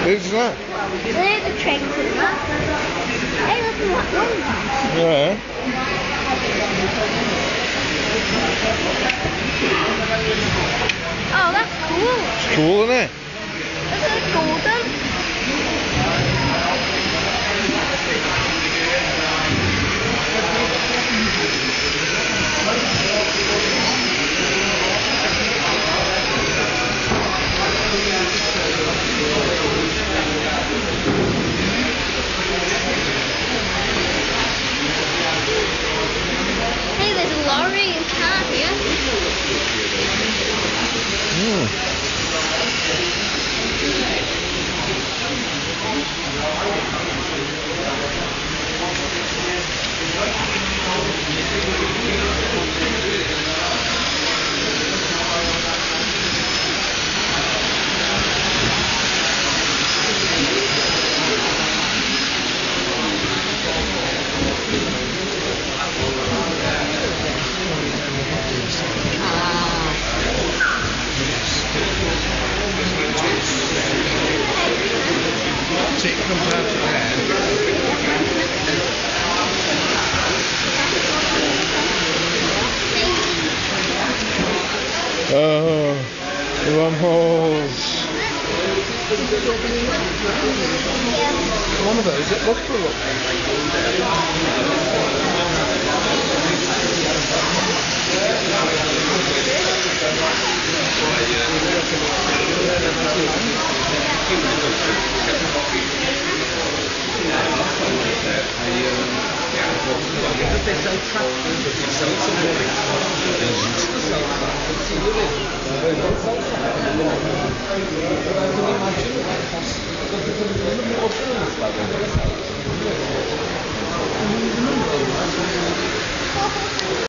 Is that? There's a train to that. Hey, look at that one. Yeah. Oh, that's cool. It's cool, isn't it? Isn't it golden? Hey, there's a lorry and car here. It comes out of there. Oh, the wormholes. One of those, it looks for a look. Can you imagine?